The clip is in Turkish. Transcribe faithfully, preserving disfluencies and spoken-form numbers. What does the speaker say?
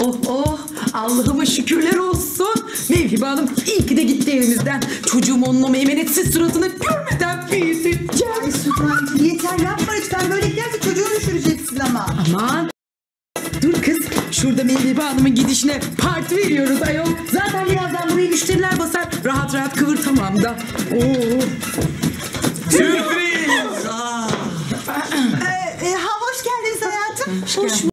Oh oh, Allah'ıma şükürler olsun. Mevhibe Hanım iyi ki de gitti evimizden. Çocuğum onun o meymenetsiz suratını görmeden büyüteceğim. Ay Sultan yeter yapma lütfen, böyle giderse çocuğu düşüreceksin ama. Aman. Dur kız, şurada Mevhibe Hanım'ın gidişine parti veriyoruz ayol. Zaten birazdan buraya müşteriler basar. Rahat rahat kıvır tamam da. Oo. Sürpriz! Ee, e, ha, hoş geldiniz hayatım. Hoş